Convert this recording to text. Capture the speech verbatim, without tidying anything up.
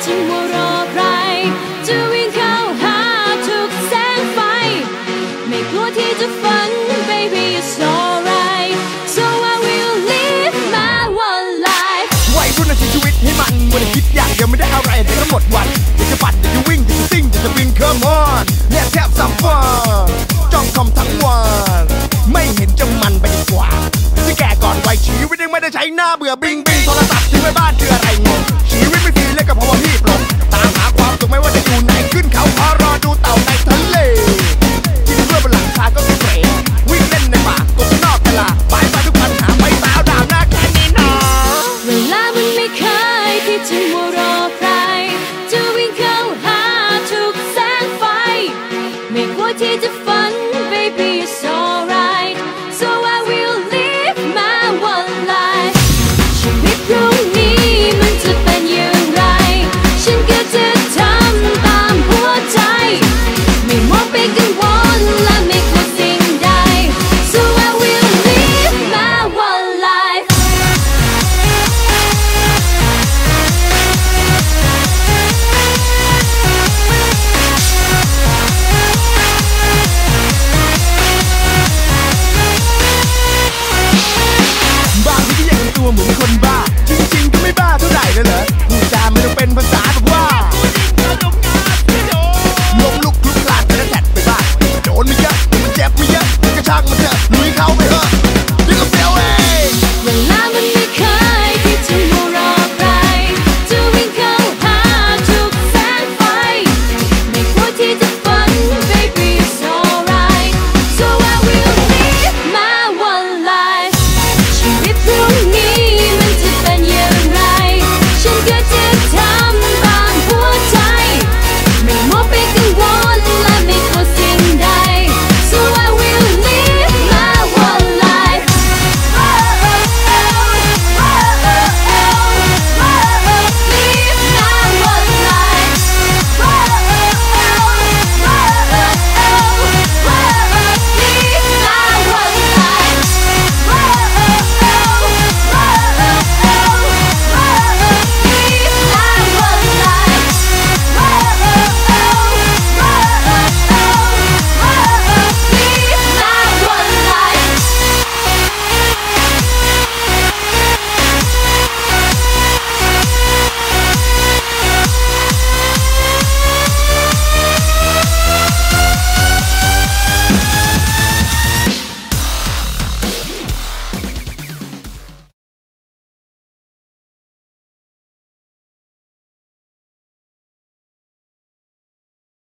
จะมัวรอใครจะวิ่งเข้าหาทุกแสงไฟไม่กลัวที่จะฝัน baby it's alright so I will live my one life วัยรุ่นนาทีชีวิตให้มันมัวแต่คิดอย่างเดียวไม่ได้อะไรเดี๋ยวก็หมดวันอยากจะปั่นอยากจะวิ่งอยากจะซิ่งอยากจะบิน come on let's have some fun จ้องคอมทั้งวันไม่เห็นจะมันไปดีกว่าที่แก่ก่อนวัยชีวิตยังไม่ได้ใช้หน้าเบื่อบิงบิงโทรศัพท์ทิ้งไว้บ้านคืออะไรงงชีวิตไม่ฟรีเลยก็เพราะว่ารีบลงตามหาความสุขไม่ว่าจะอยู่ไหนขึ้นเขาพอรอดูเต่าในทะเลกินเพื่อบนหลังคาก็คือเฟรวิ่งเล่นในป่ากบนอกตลาดบายบายทุกปัญหาไปสาวดาวหน้าแค่นี้หนอเวลามันไม่เคยที่จะมัวรอใครจะวิ่งเข้าหาทุกแสงไฟไม่กลัวที่จะฝัน baby it's all